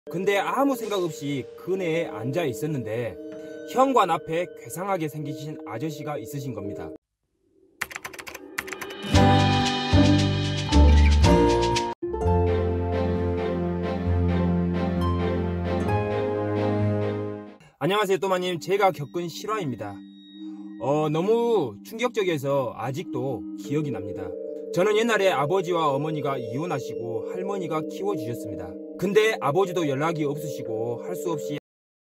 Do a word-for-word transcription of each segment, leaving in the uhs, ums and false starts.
근데 아무 생각 없이 그네에 앉아 있었는데 현관 앞에 괴상하게 생기신 아저씨가 있으신 겁니다. 안녕하세요 또마님, 제가 겪은 실화입니다. 어, 너무 충격적이어서 아직도 기억이 납니다. 저는 옛날에 아버지와 어머니가 이혼하시고 할머니가 키워주셨습니다. 근데 아버지도 연락이 없으시고 할 수 없이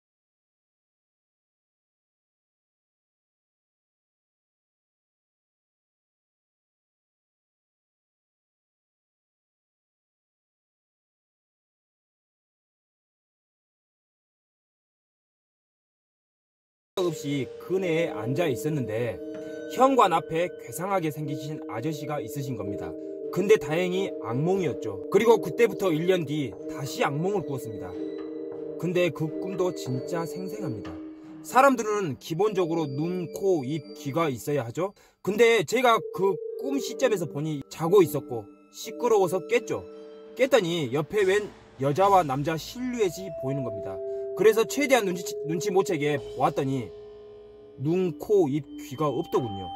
없이 그네에 앉아 있었는데 현관 앞에 괴상하게 생기신 아저씨가 있으신 겁니다. 근데 다행히 악몽이었죠. 그리고 그때부터 일 년 뒤 다시 악몽을 꾸었습니다. 근데 그 꿈도 진짜 생생합니다. 사람들은 기본적으로 눈, 코, 입, 귀가 있어야 하죠. 근데 제가 그 꿈 시점에서 보니 자고 있었고 시끄러워서 깼죠. 깼더니 옆에 웬 여자와 남자 실루엣이 보이는 겁니다. 그래서 최대한 눈치, 눈치 못 채게 보았더니 눈, 코, 입, 귀가 없더군요.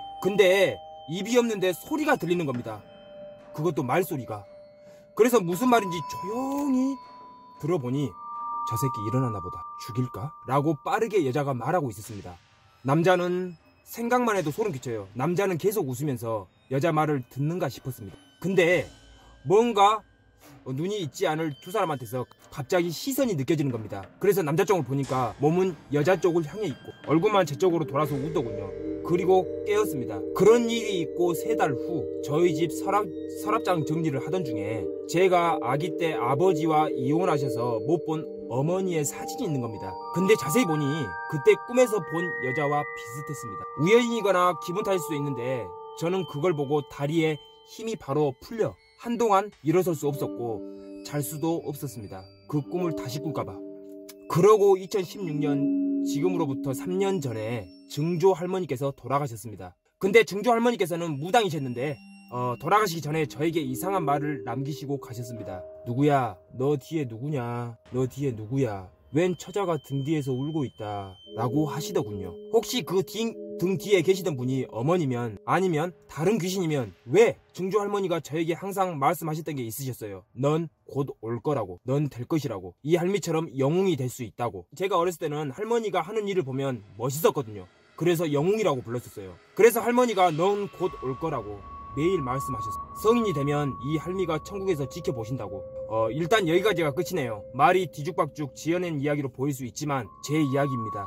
근데 입이 없는데 소리가 들리는 겁니다. 그것도 말소리가. 그래서 무슨 말인지 조용히 들어보니 저 새끼 일어나나 보다, 죽일까? 라고 빠르게 여자가 말하고 있었습니다. 남자는 생각만 해도 소름 끼쳐요. 남자는 계속 웃으면서 여자 말을 듣는가 싶었습니다. 근데 뭔가 눈이 있지 않을 두 사람한테서 갑자기 시선이 느껴지는 겁니다. 그래서 남자 쪽을 보니까 몸은 여자 쪽을 향해 있고 얼굴만 제 쪽으로 돌아서 웃더군요. 그리고 깨었습니다. 그런 일이 있고 세 달 후 저희 집 서랍, 서랍장 정리를 하던 중에 제가 아기 때 아버지와 이혼하셔서 못 본 어머니의 사진이 있는 겁니다. 근데 자세히 보니 그때 꿈에서 본 여자와 비슷했습니다. 우연이거나 기분 탓일 수도 있는데 저는 그걸 보고 다리에 힘이 바로 풀려 한동안 일어설 수 없었고 잘 수도 없었습니다. 그 꿈을 다시 꿀까봐. 그러고 이천십육 년 지금으로부터 삼 년 전에 증조 할머니께서 돌아가셨습니다. 근데 증조 할머니께서는 무당이셨는데 어, 돌아가시기 전에 저에게 이상한 말을 남기시고 가셨습니다. 누구야? 너 뒤에 누구냐? 너 뒤에 누구야? 웬 처자가 등 뒤에서 울고 있다 라고 하시더군요. 혹시 그 등 뒤에 계시던 분이 어머니면 아니면 다른 귀신이면 왜 증조 할머니가 저에게 항상 말씀하셨던 게 있으셨어요. 넌 곧 올 거라고, 넌 될 것이라고, 이 할미처럼 영웅이 될 수 있다고. 제가 어렸을 때는 할머니가 하는 일을 보면 멋있었거든요. 그래서 영웅이라고 불렀었어요. 그래서 할머니가 넌 곧 올 거라고 매일 말씀하셨어요. 성인이 되면 이 할미가 천국에서 지켜보신다고. 어, 일단 여기까지가 끝이네요. 말이 뒤죽박죽 지어낸 이야기로 보일 수 있지만 제 이야기입니다.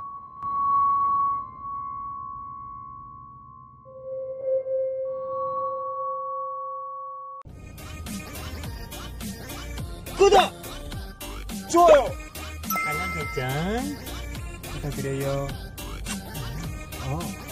구독! 좋아요! 알람 설정 부탁드려요. 어.